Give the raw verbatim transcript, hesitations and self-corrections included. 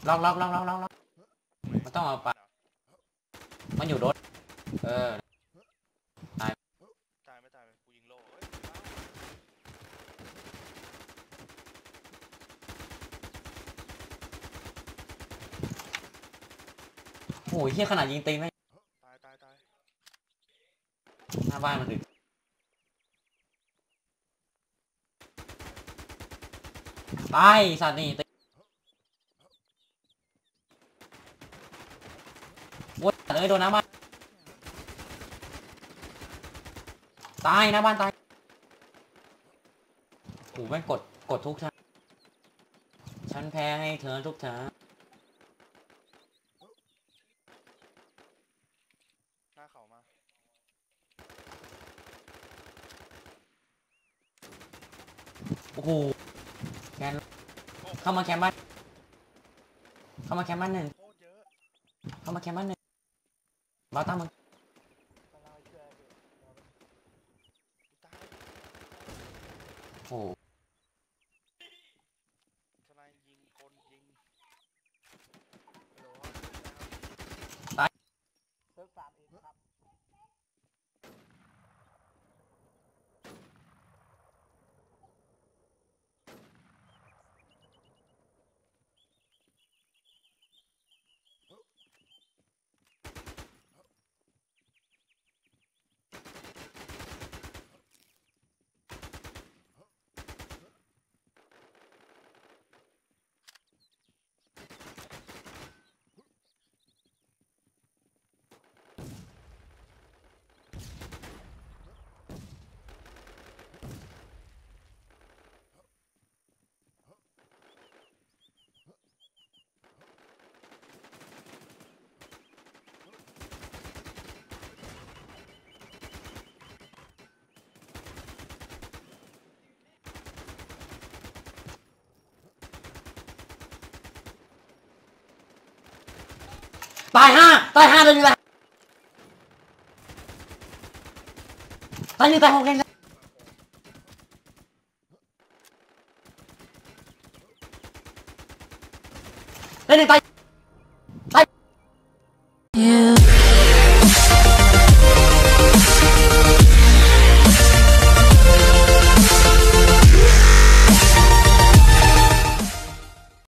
ล็อกล็อกล็อกล็อกล็อกล็อกมันต้องเอาไปมันอยู่รถเออตายตายไม่ตายกูยิงโล่โอ้ยเฮี้ยขนาดยิงตีไม่ตายตายตายหน้าบ้านมันดึกตายสัตว์นี่ตีวัดเอ้ยโดนน้ำบ้านตายหน้าบ้านตายโอ้แม่งกดกดทุกทางฉันแพ้ให้เธอทุกทางหน้าเขามาโอ้โหแกนเข้ามาแคมป์บ้านเข้ามาแคมป์บ้านหนึ่งเข้ามาแคมป์บ้านหนึ่งบ้าตั้งมึงโอ้ทนายยิงคนยิงตายเซิร์ฟสามเองครับตายห้าตายห้าเลยนี่แหละตายหนึ่งตายหกเลย